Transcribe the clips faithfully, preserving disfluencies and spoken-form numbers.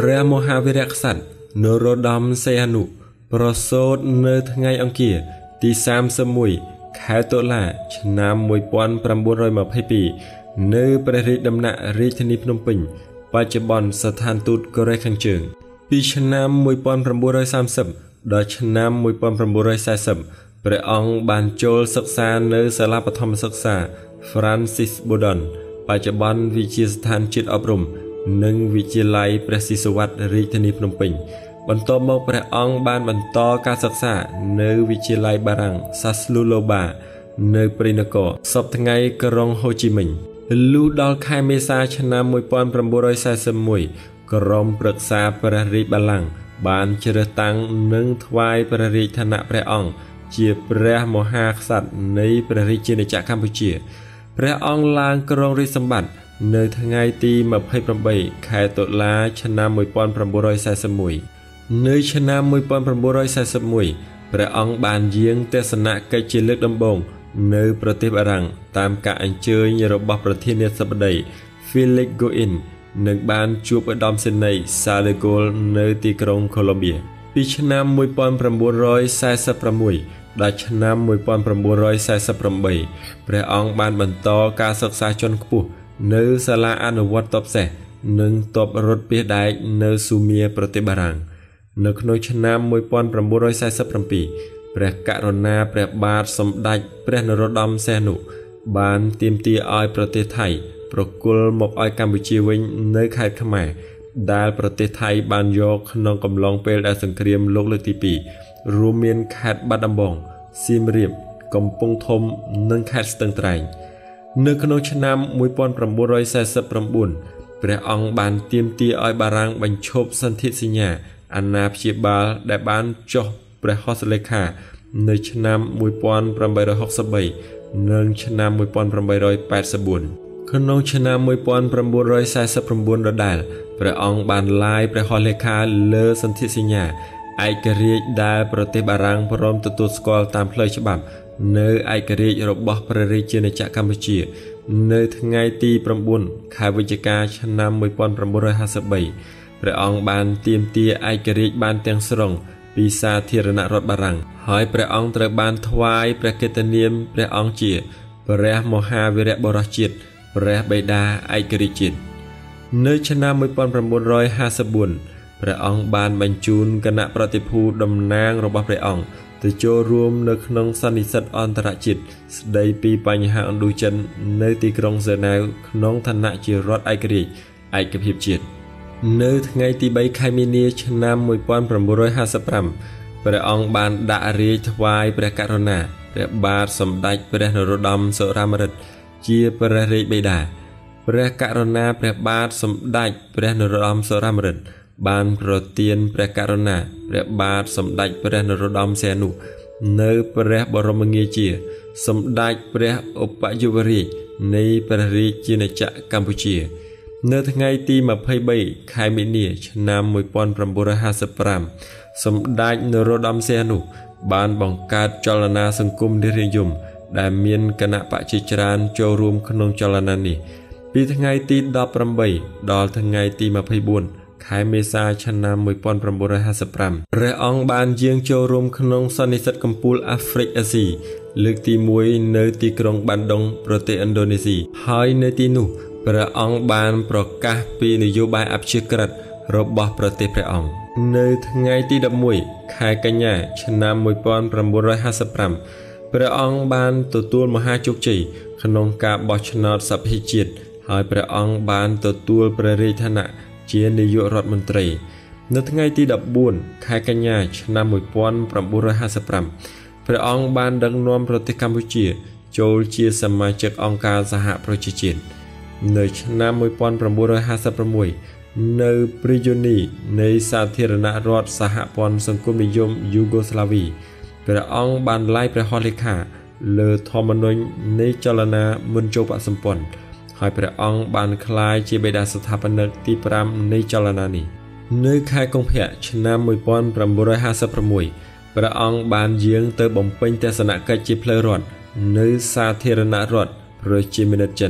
ព្រះមហាវីរក្សត្រនរោត្តមសីហនុប្រសូតនៅថ្ងៃអង្គារទីសាមសិបមួយខែតុលាឆ្នាំមួយពាន់ប្រាំបួនរយម្ភៃពីរនៅព្រះរាជដំណាក់រាជធានីភ្នំពេញបច្ចុប្បន្នស្ថានទូតកូរ៉េខាងជើងពីឆ្នាំមួយពាន់ប្រាំបួនរយសាមសិបដល់ឆ្នាំមួយពាន់ប្រាំបួនរយសែសិបព្រះអង្គបានចូលសិក្សានៅសាលាបឋមសិក្សា Francis Bowdoin បច្ចុប្បន្នវិទ្យាស្ថានជាតិអប់រំនិងវិទ្យាល័យព្រះស៊ីសុវត្ថិរាជធានីភ្នំពេញបន្ទាប់មកព្រះអង្គបានបន្តការសិក្សានៅវិទ្យាល័យបារាំង Sasluloba នៅព្រៃនគរសពថ្ងៃក្រុងហូជីមិញលុះដល់ខែមេសាឆ្នាំមួយពាន់ប្រាំបួនរយសែសិបមួយក្រុមប្រឹក្សាព្រះរាជបល្ល័ង្កបានជ្រើសតាំងនិងថ្វាយព្រះរាជឋានៈព្រះអង្គជាព្រះមហាក្សត្រនៃព្រះរាជាណាចក្រកម្ពុជាព្រះអង្គឡើងគ្រងរាជសម្បត្តិនៅថ្ងៃទីម្ភៃប្រាំបីខែតុលាឆ្នាំមួយពាន់ប្រាំបួនរយសែសិបមួយនៅឆ្នាំមួយពាន់ប្រាំបួនរយសែសិបមួយព្រះអង្គបានយាងទស្សនកិច្ចជាលើកដំបូងនៅប្រទេសបារាំងតាមការអញ្ជើញរបស់ប្រធានាធិបតី Félix Gouin និងបានជួបឧត្តមសេនីយ៍ Charles de Gaulle នៅទីក្រុង Colombia ពីឆ្នាំមួយពាន់ប្រាំបួនរយសែសិបប្រាំមួយដល់ឆ្នាំមួយពាន់ប្រាំបួនរយសែសិបប្រាំបីព្រះអង្គបានបន្តការសិក្សាជាន់ខ្ពស់នៅសាលាអនុវត្តទ័ពសេះនិងទ័ពរថពាសដែកនៅស៊ូមៀប្រទេសបារាំងនៅក្នុងឆ្នាំមួយពាន់ប្រាំបួនរយសែសិបប្រាំពីរព្រះករុណាព្រះបាទសម្ដេចព្រះនរោត្តមសីហនុបានទាមទារឲ្យប្រទេសថៃប្រគល់មកឲ្យកម្ពុជាវិញនៅខេត្តខ្មែរដែលប្រទេសថៃបានយកក្នុងកំឡុងពេលដែលសង្គ្រាមលោកលើកទីពីររួមមានខេត្តបាត់ដំបងសៀមរាបកំពង់ធំនិងខេត្តស្ទឹងត្រែងនៅក្នុងឆ្នាំមួយពាន់ប្រាំបួនរយសែសិបប្រាំបួនព្រះអង្គបានទាមទារឲ្យបារាំងបញ្ឈប់សន្ធិសញ្ញាអាណាព្យាបាលដែលបានចុះព្រះហស្ថលេខានៅឆ្នាំមួយពាន់ប្រាំបីរយហកសិបបីនិងឆ្នាំមួយពាន់ប្រាំបីរយប៉ែតសិបបួនក្នុងឆ្នាំមួយពាន់ប្រាំបួនរយសែសិបប្រាំបួនដដែលព្រះអង្គបានឡាយព្រះហស្ថលេខាលើសន្ធិសញ្ញាឯករាជ្យដែលប្រទេសបារាំងព្រមទទួលស្គាល់តាមផ្លូវច្បាប់នៅឯករាជ្យរបស់ព្រះរាជាណាចក្រកម្ពុជានៅថ្ងៃទីប្រាំបួនខែវិច្ឆិកាឆ្នាំមួយពាន់ប្រាំបួនរយហាសិបបីព្រះអង្គបានទាមទារឯករាជ្យបានទាំងស្រុងពីសាធារណរដ្ឋបារាំងហើយព្រះអង្គត្រូវបានថ្វាយព្រះកិត្តិនាមព្រះអង្គជាព្រះមហាវីរបុរសជាតិព្រះបិតាឯករាជ្យជាតិនៅឆ្នាំមួយពាន់ប្រាំបួនរយហាសិបបួនព្រះអង្គបានបញ្ជូនគណៈប្រតិភូតំណាងរបស់ព្រះអង្គទៅចូលរួមនៅក្នុងសន្និសីទអន្តរជាតិស្ដីពីបញ្ហាឥណ្ឌូចិននៅទីក្រុងហ្សឺណែវក្នុងឋានៈជារដ្ឋឯករាជ្យឯកភាពជាតិនៅថ្ងៃទីបីខែមីនាឆ្នាំមួយពាន់ប្រាំបួនរយហាសិបប្រាំព្រះអង្គបានដាក់រាជ្យថ្វាយព្រះករុណាព្រះបាទសម្ដេចព្រះនរោត្តមសុរាម្រិតជាព្រះរាជបិតាព្រះករុណាព្រះបាទសម្ដេចព្រះនរោត្តមសុរាម្រិតបានប្រទានព្រះករុណាព្រះបាទសម្ដេចព្រះនរោត្តមសីហនុនៅព្រះបរមងារជាសម្ដេចព្រះឧបយុវរាជនៃព្រះរាជាណាចក្រកម្ពុជានៅថ្ងៃទីម្ភៃបីខែមីនាឆ្នាំមួយពាន់ប្រាំបួនរយហាសិបប្រាំសម្ដេចនរោត្តមសីហនុបានបង្កើតចលនាសង្គមរាស្ត្រនិយមដែលមានគណៈបព្វជិច្រើនចូលរួមក្នុងចលនានេះពីថ្ងៃទីដប់ប្រាំបីដល់ថ្ងៃទីម្ភៃបួនខែមេសាឆ្នាំមួយពាន់ប្រាំបួនរយហាសិបប្រាំព្រះអង្គបានយាងចូលរួមក្នុងសន្និសីទកំពូលអាហ្វ្រិកអាស៊ីលើកទីមួយនៅទីក្រុងបានដុងប្រទេសឥណ្ឌូនេស៊ីហើយនៅទីនោះព្រះអង្គបានប្រកាសពីនយោបាយអព្យាក្រឹតរបស់ប្រទេសព្រះអង្គនៅថ្ងៃទីដប់មួយខែកញ្ញាឆ្នាំមួយពាន់ប្រាំបួនរយហាសិបប្រាំព្រះអង្គបានទទួលមហាជោគជ័យក្នុងការបោះឆ្នោតសភាជាតិហើយព្រះអង្គបានទទួលព្រះរាជឋានៈជានាយករដ្ឋមន្ត្រីនៅថ្ងៃទីដប់បួនខែកញ្ញាឆ្នាំមួយពាន់ប្រាំបួនរយហាសិបប្រាំព្រះអង្គបានដឹកនាំប្រទេសកម្ពុជាចូលជាសមាជិកអង្គការសហប្រជាជាតិនៅឆ្នាំមួយពាន់ប្រាំបួនរយហាសិបប្រាំមួយនៅព្រីយូនីនៃសាធារណរដ្ឋសហព័ន្ធសង្គមនិយមយូហ្គោស្លាវីព្រះអង្គបានឡាយព្រះហស្ថលេខាលើធម្មនុញ្ញនៃចលនាមុនចូលបក្សសម្ព័ន្ធហើយព្រះអង្គបានក្លាយជាបេតាស្ថាបនិកទីប្រាំនៃចលនានេះនៅខែកុម្ភៈឆ្នាំមួយពាន់ប្រាំបួនរយហាសិបប្រាំមួយព្រះអង្គបានយាងទៅបំពេញទស្សនកិច្ចជាផ្លូវរដ្ឋនៅសាធារណរដ្ឋប្រជាមានិតចិន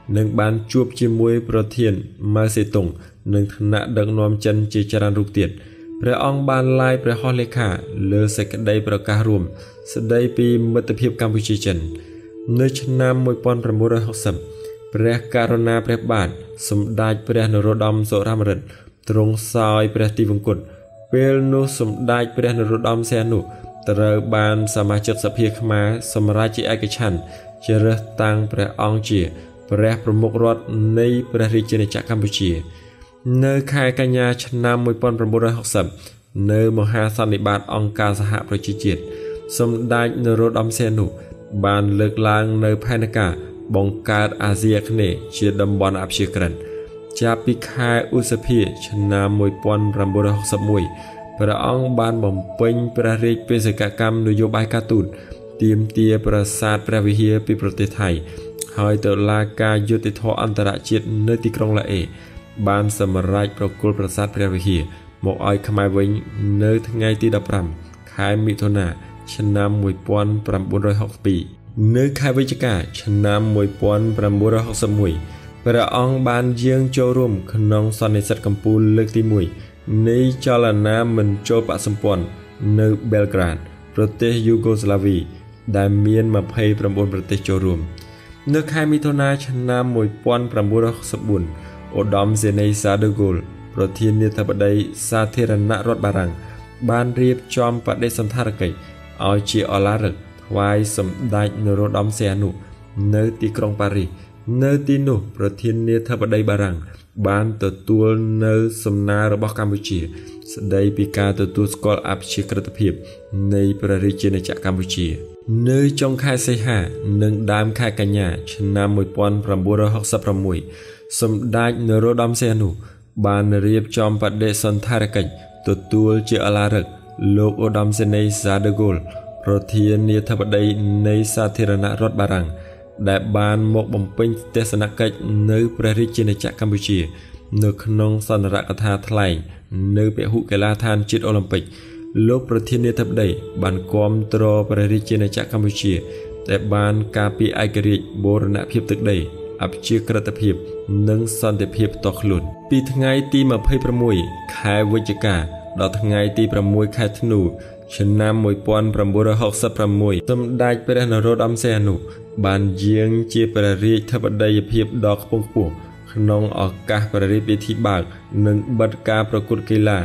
នឹងបានជួបជាមួយប្រធានម៉ៅសេតុងនិងថ្នាក់ដឹកនាំចិនជាច្រើនរូបទៀតព្រះអង្គបានឡាយព្រះហស្ថលេខាលើសេចក្តីប្រកាសរួមស្តីពីមិត្តភាពកម្ពុជាចិននៅឆ្នាំmột nghìn chín trăm sáu mươiព្រះករុណាព្រះបាទសម្ដេចព្រះនរោត្តមសុរាម្រិតទ្រង់សោយព្រះទីវង្គតពេលនោះសម្ដេចព្រះនរោត្តមសីហនុត្រូវបានសមាជិកសភាខ្មែរសម្រេចជាឯកច្ឆន្ទជ្រើសតាំងព្រះអង្គជាព្រះប្រមុខរដ្ឋនៃព្រះរាជាណាចក្រកម្ពុជានៅខែកញ្ញាឆ្នាំmột nghìn chín trăm sáu mươiនៅមហាសន្និបាតអង្គការសហប្រជាជាតិសម្ដេចនរោត្តមសីហនុបានលើកឡើងនៅផែនការបង្កើតអាស៊ីអាគ្នេយ៍ជាតំបន់អព្យាក្រឹតចាប់ពីខែឧសភាឆ្នាំmột nghìn chín trăm sáu mươi mốtព្រះអង្គបានបំពេញព្រះរាជបេសកកម្មនយោបាយការទូតទាមទារប្រាសាទព្រះវិហារពីប្រទេសថៃហើយតុលាការយុត្តិធម៌អន្តរជាតិនៅទីក្រុងឡាអេបានសម្រេចប្រគល់ប្រាសាទព្រះវិហារមកឲ្យខ្មែរវិញនៅថ្ងៃទីដប់ប្រាំខែមិថុនាឆ្នាំmột nghìn chín trăm sáu mươi haiនៅខែវិច្ឆិកាឆ្នាំmột nghìn chín trăm sáu mươi mốtព្រះអង្គបានយាងចូលរួមក្នុងសន្និសីទកំពូលលើកទីមួយនៃចលនាមិនចូលបក្សសម្ព័ន្ធនៅបែលក្រាដប្រទេសយូហ្គោស្លាវីដែលមានยี่สิบเก้าប្រទេសចូលរួមនៅខែមិថុនាឆ្នាំmột nghìn chín trăm sáu mươi tưឧត្តមសេនីយ៍សាដឺហ្គោលប្រធានាធិបតីសាធារណរដ្ឋបារាំងបានរៀបចំបដិសណ្ឋារកិច្ចឲ្យជាឧឡារិកថ្វាយសម្ដេចនរោត្តមសីហនុនៅទីក្រុងប៉ារីសនៅទីនោះប្រធានាធិបតីបារាំងបានទទួលនៅសំណើរបស់កម្ពុជាស្ដីពីការទទួលស្គាល់អព្យាក្រឹតភាពនៃព្រះរាជាណាចក្រកម្ពុជានៅចុងខែសីហានិងដើមខែកញ្ញាឆ្នាំmột nghìn chín trăm sáu mươi sáuសម្ដេចនរោត្តមសីហនុបានរៀបចំបដិសណ្ឋារកិច្ចទទួលជាឧឡារិកលោកឧត្តមសេនីយ៍សាដឺហ្គោលប្រធានាធិបតីនៃសាធារណរដ្ឋបារាំងដែលបានមកបំពេញទស្សនកិច្ចនៅព្រះរាជាណាចក្រកម្ពុជានៅក្នុងសន្និរកថាថ្លែងនៅពហុកីឡដ្ឋានជាតិអូឡ িম্প ិកលោកប្រធានាធិបតីបានគាំទ្រព្រះរាជាណាចក្រកម្ពុជាដែលបានការពារឯករាជ្យបូរណភាពទឹកដីអព្យាក្រឹតភាពនិងសន្តិភាពផ្ទាល់ខ្លួនពីថ្ងៃទីยี่สิบหกខែវិច្ឆិកាដល់ថ្ងៃទីหกខែធ្នូឆ្នាំmột nghìn chín trăm sáu mươi sáuសម្ដេចព្រះនរោត្តមសីហនុបានយាងជាព្រះរាជធិបតីភាពដ៏ខ្ពង់ខ្ពស់ក្នុងឱកាសព្រះរាជពិធីបើកនិងបិទការប្រកួតកីឡា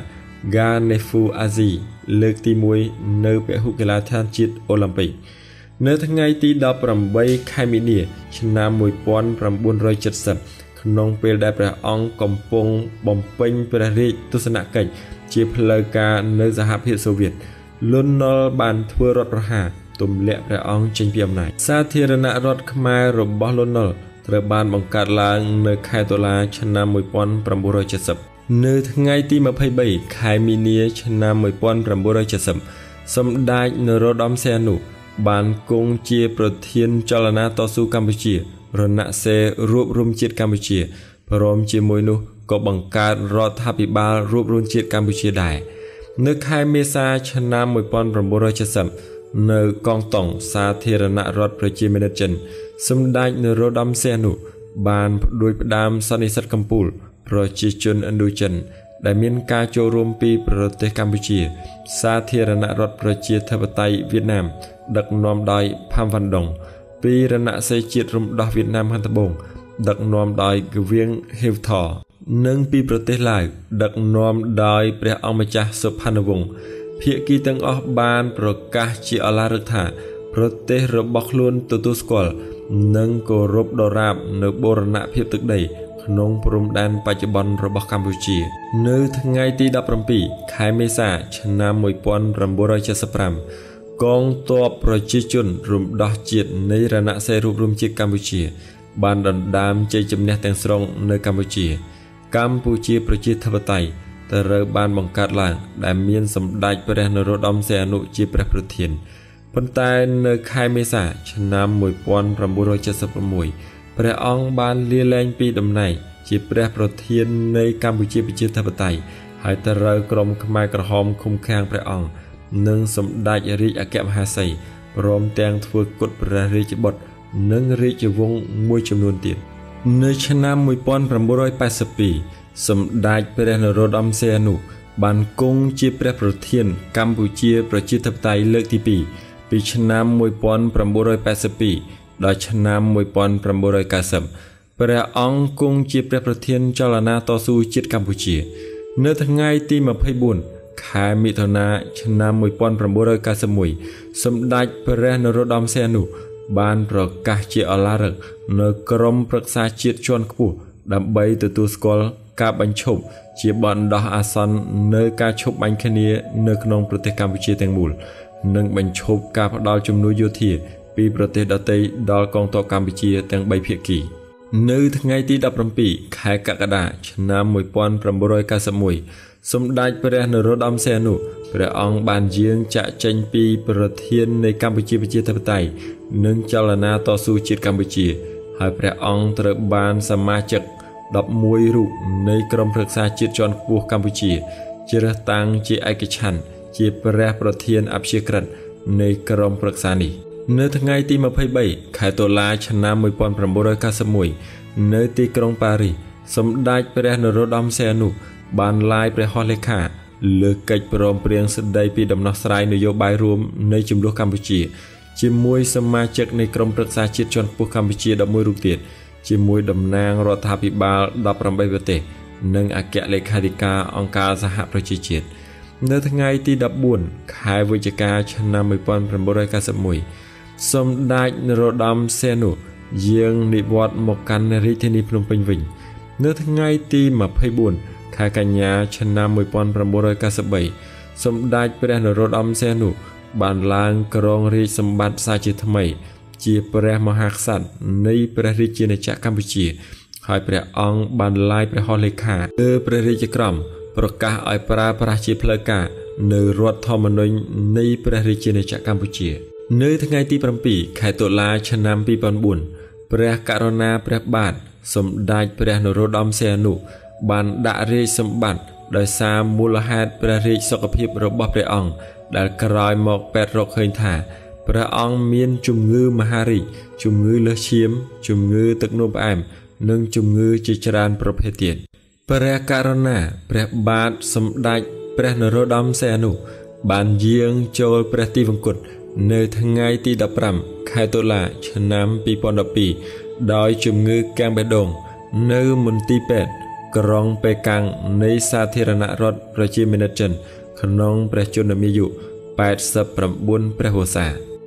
Ganefu Asia លើកទីមួយនៅពហុកីឡដ្ឋានជាតិអូឡ িম্প ិកនៅថ្ងៃទីដប់ប្រាំបីខែមីនាឆ្នាំmột nghìn chín trăm七mươiក្នុងពេលដែលព្រះអង្គកំពុងបំពេញព្រះរាជទស្សនកិច្ចជាផ្លូវការនៅសហភាពសូវៀតលន់នល់បានធ្វើរដ្ឋប្រហារទម្លាក់ព្រះអង្គចេញពីអំណាចសាធារណរដ្ឋខ្មែររបស់លន់នល់ត្រូវបានបង្កើតឡើងនៅខែតុលាឆ្នាំmột nghìn chín trăm bảy mươiនៅថ្ងៃទីยี่สิบสามខែមីនាឆ្នាំmột nghìn chín trăm bảy mươiសម្ដេចនរោត្តមសីហនុបានគង់ជាប្រធានចលនាតស៊ូកម្ពុជារណសិរ្សរួបរមជាតិកម្ពុជាព្រមជាមួយនោះក៏បង្កើតរដ្ឋាភិបាលរួបរមជាតិកម្ពុជាដែរនៅខែមេសាឆ្នាំmột nghìn chín trăm bảy mươiនៅកងតុងសាធារណរដ្ឋប្រជាមានិតចិនសម្ដេចនរោត្តមសីហនុបានផ្ដួចផ្ដើមសន្និសីទកំពូលប្រជាជនឥណ្ឌូចិនដែលមានការចូលរួមពីប្រទេសកម្ពុជាសាធារណរដ្ឋប្រជាធិបតេយ្យវៀតណាមដឹកនាំដោយផាំវ៉ាន់ដុងពីរណសិរ្សជាតិរំដោះវៀតណាមខាងត្បូងដឹកនាំដោយហ្គវៀងហេវថនិងពីប្រទេសឡាវដឹកនាំដោយព្រះអង្គម្ចាស់សុផានវង្សភាគីទាំងអស់បានប្រកាសជាឧឡារិកថាប្រទេសរបស់ខ្លួនទទួលស្គាល់និងគោរពដរាបនៅបូរណភាពទឹកដីក្នុងព្រំដែនបច្ចុប្បន្នរបស់កម្ពុជានៅថ្ងៃទីដប់ប្រាំពីរខែមេសាឆ្នាំmột nghìn chín trăm bảy mươi lămកងទ័ពប្រជាជនរំដោះជាតិនៃរណសិរ្សរួបរមជាតិកម្ពុជាបានដណ្ដើមជ័យជំនះទាំងស្រុងនៅកម្ពុជាកម្ពុជាប្រជាធិបតេយ្យត្រូវបានបង្កើតឡើងដែលមានសម្ដេចព្រះនរោត្តមសីហនុជាព្រះប្រធានប៉ុន្តែនៅខែមេសាឆ្នាំmột nghìn chín trăm bảy mươi sáuព្រះអង្គបានលាលែងពីតំណែងជាព្រះប្រធាននៃកម្ពុជាប្រជាធិបតេយ្យហើយត្រូវក្រុមខ្មែរក្រហមឃុំឃាំងព្រះអង្គនិងសម្ដេចរាជអគ្គមហាសីព្រមទាំងធ្វើគុតព្រះរាជបុត្រនិងរាជវង្សមួយចំនួនទៀតនៅឆ្នាំmột nghìn chín trăm tám mươi haiសម្ដេចព្រះនរោត្តមសីហនុបានគង់ជាព្រះប្រធានកម្ពុជាប្រជាធិបតេយ្យលើកទីពីរពីឆ្នាំmột nghìn chín trăm tám mươi haiដល់ឆ្នាំmột nghìn chín trăm chín mươiព្រះអង្គគង់ជាព្រះប្រធានចលនាតស៊ូជាតិកម្ពុជានៅថ្ងៃទី24ខែមិថុនាឆ្នាំmột nghìn chín trăm chín mươi mốtសម្ដេចព្រះនរោត្តមសីហនុបានប្រកាសជាអឡារឹកនៅក្រុមប្រឹក្សាជាតិជាន់ខ្ពស់ដើម្បីទទួលស្គាល់ការបញ្ឈប់ជាបណ្ដោះអាសន្ននៅការឈប់បាញ់គ្នានៅក្នុងប្រទេសកម្ពុជាទាំងមូលនិងបញ្ឈប់ការផ្ដាល់ជំនួយយោធាពីប្រទេសដទៃដល់កងទ័ពកម្ពុជាទាំងបីភាគីនៅថ្ងៃទី17ខែកក្កដាឆ្នាំmột nghìn chín trăm chín mươi mốtសម្ដេចព្រះនរោត្តមសីហនុព្រះអង្គបានយាងចាក់ចេញពីប្រធាននៃកម្ពុជាប្រជាធិបតេយ្យនិងចលនាតស៊ូជាតិកម្ពុជាហើយព្រះអង្គត្រូវបានសមាជិកដប់មួយរូបនៃក្រុមប្រឹក្សាជាតិជាន់ខ្ពស់កម្ពុជាជ្រើសតាំងជាឯកច្ឆន្ទជាព្រះប្រធានអភិជាក្រិតនៃក្រុមប្រឹក្សានេះនៅថ្ងៃទី23ខែតុលាឆ្នាំmột nghìn chín trăm chín mươi mốtនៅទីក្រុងប៉ារីសសម្ដេចព្រះនរោត្តមសីហនុបានឡាយព្រះហស្ថលេខាលើកិច្ចព្រមព្រៀងស្តីពីដំណោះស្រាយនយោបាយរួមនៃជម្លោះកម្ពុជាជាមួយសមាជិកនៃក្រុមប្រឹក្សាជាតិជាន់ខ្ពស់កម្ពុជាដប់មួយរូបទៀតជាមួយតំណាងរដ្ឋាភិបាលដប់ប្រាំបីប្រទេសនិងអគ្គលេខាធិការអង្គការសហប្រជាជាតិនៅថ្ងៃទី14ខែវិច្ឆិកាឆ្នាំmột nghìn chín trăm chín mươi mốtសម្ដេចនរោត្តមសីហនុយាងនិវត្តន៍មកកាន់រាជធានីភ្នំពេញវិញនៅថ្ងៃទី24ខែកញ្ញាឆ្នាំmột nghìn chín trăm chín mươi baសម្ដេចព្រះនរោត្តមសីហនុបានឡើងគ្រងរាជសម្បត្តិសាជាថ្មីជាព្រះមហាក្សត្រនៃព្រះរាជាណាចក្រកម្ពុជាហើយព្រះអង្គបានឡាយព្រះហស្ថលេខាលើព្រះរាជក្រមប្រកាសឲ្យប្រើប្រាស់ជាផ្លូវការនៅរដ្ឋធម្មនុញ្ញនៃព្រះរាជាណាចក្រកម្ពុជានៅថ្ងៃទី7ខែតុលាឆ្នាំtwo thousand fourព្រះករុណាព្រះបាទសម្ដេចព្រះនរោត្តមសីហនុបានដាក់រាជសម្បត្តិដោយសារមូលហេតុព្រះរាជសុខភាពរបស់ព្រះអង្គដែលក្រោយមកពេទ្យរកឃើញថាព្រះអង្គមានជំងឺមហារីកជំងឺលើសឈាមជំងឺទឹកនោមផ្អែមនិងជំងឺជាច្រើនប្រភេទទៀតព្រះករុណាព្រះបាទសម្ដេចព្រះនរោត្តមសីហនុបានយាងចូលព្រះទីវង្គតនៅថ្ងៃទី15ខែតុលាឆ្នាំtwo thousand twelveដោយជំងឺកាំងបេះដូងនៅមន្ទីរពេទ្យក្រុងប៉េកាំងនៃសាធារណរដ្ឋប្រជាមានិតចិនក្នុងព្រះជន្មាយុeighty-nineព្រះវស្សា